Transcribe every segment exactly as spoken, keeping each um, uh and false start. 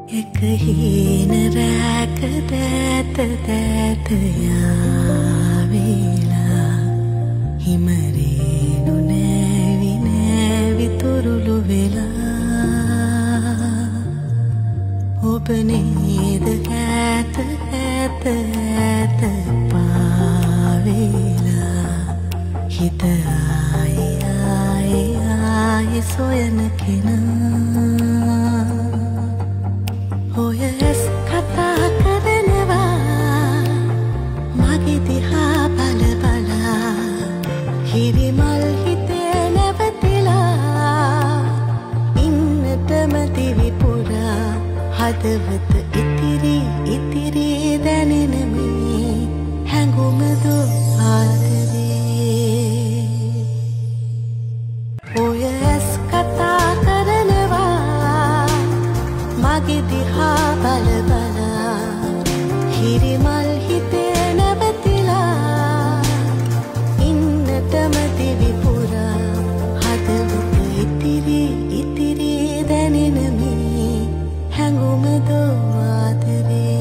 එක හීන රැක දැත දැත යාවිලා හිමරේනු නෑවි නෑවි තුරුළු වෙලා ඔබ නේද ඇත ඇත ඇත පාවෙලා හිත ආයි ආයි ආයි සොයන කෙනා ඔය ඇස් කතා කරනවා මගේ දිහා බල බලා හිරිමල් හිතේ නැවතිලා ඉන්නටම දිවි පුරා හදවත ඉතිරි ඉතිරි දැනෙන මේ හැඟුම දෝ ආදරේ ඔය ඇස් කතා කරනවා මගේ දිහා බල බලා හිරිමල් හිතේ නැවතිලා ඉන්නටම දිවි පුරා හදවත ඉතිරි ඉතිරි දැනෙන මේ හැඟුම දෝ ආදරේ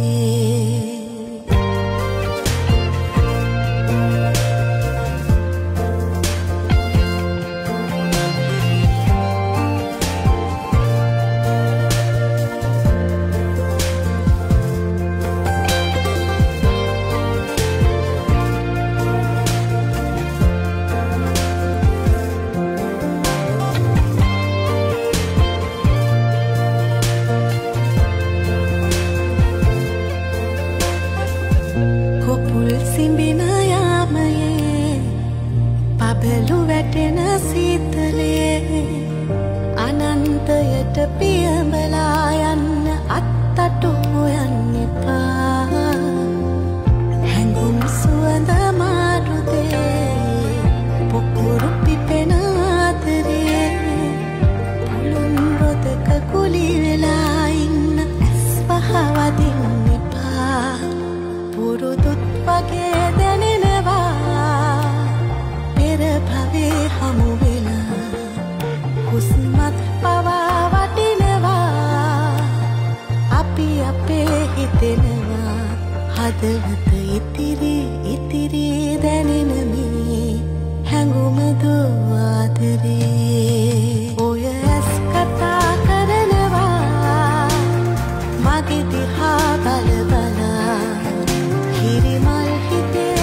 කොපුල් සිඹින යාමයේ පබලු වැටෙන සීතලේ අනන්තයට පියඹලා යන්න අත්තටු හොයන්න එපා හැඟුම් සුවඳ මාරුදේ පොකුරු පිපෙන ආදරේ පුළුන් රොදක කුලි වෙලා ඉන්න ඇස් වහවදින්න එපා පුරුදුත් වගේ දැනෙනවා පෙර භවයේ හමු වෙලා හුස්මත් පවා වටිනවා අපි අපේ හිතෙනවා හදවත ඉතිරි ඉතිරි දැනෙන මේ හැඟුම දෝ ආදරේ ඔය ඇස් කතා කරනවා මගේ දිහා බල බලා හිරිමල් හිතේ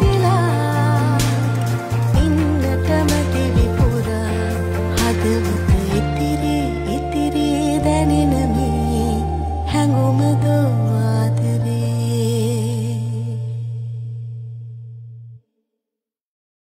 නැවතිලා ඉන්නටම දිවි පුරා හදවත